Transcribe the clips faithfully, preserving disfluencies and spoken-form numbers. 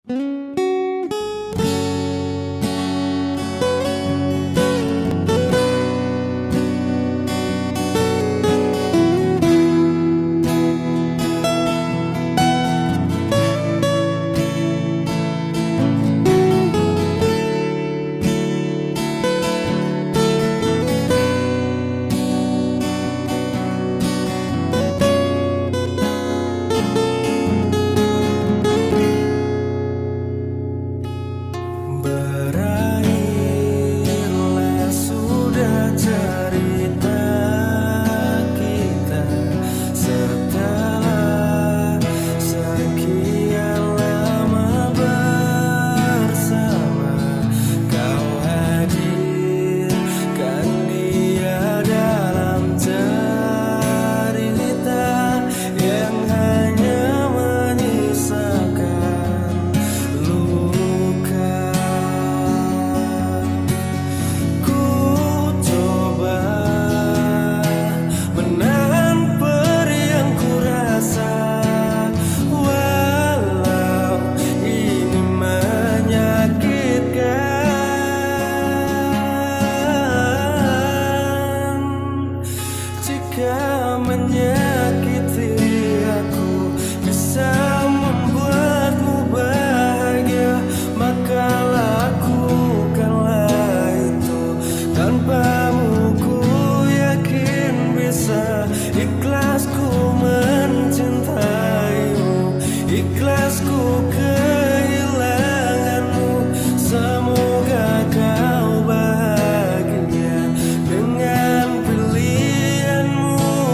Menyakiti aku bisa membuatmu bahagia, maka lakukanlah itu. Tanpamu ku yakin bisa ikhlasku mencintaimu, ikhlasku kehilanganmu. Semoga kau bahagia dengan pilihanmu.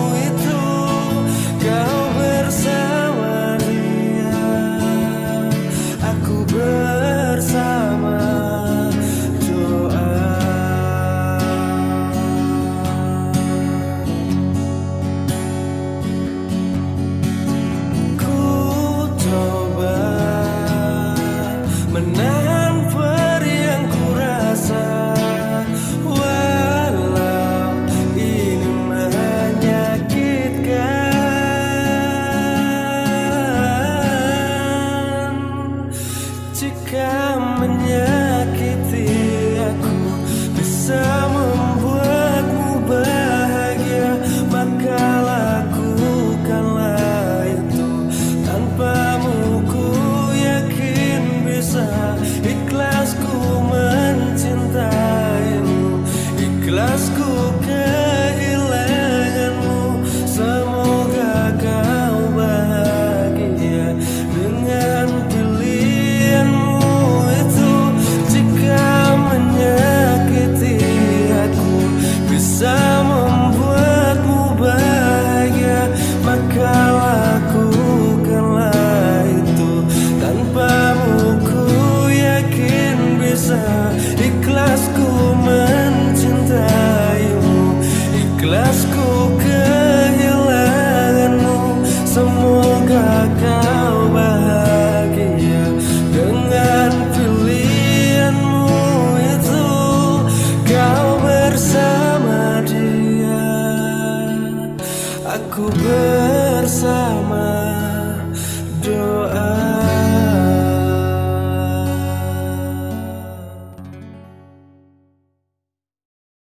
Kau bersama dia, aku bersama doa. Ku coba menahan perih yang ku rasa, walau ini menyakitkan. Jika menyakiti aku bisa membuatmu bahagia, maka lakukanlah itu. Tanpamu ku yakin bisa ikhlasku mencintaimu, ikhlasku kehilanganmu. Semoga kau bahagia dengan pilihanmu itu. Jika menyakiti aku bisa membuatmu bahagia, maka lakukanlah itu. Tanpamu ku yakin bisa ikhlasku mencintaimu, ikhlasku kehilanganmu. Semoga kau bahagia dengan pilihanmu itu. Kau bersama dia, aku bersama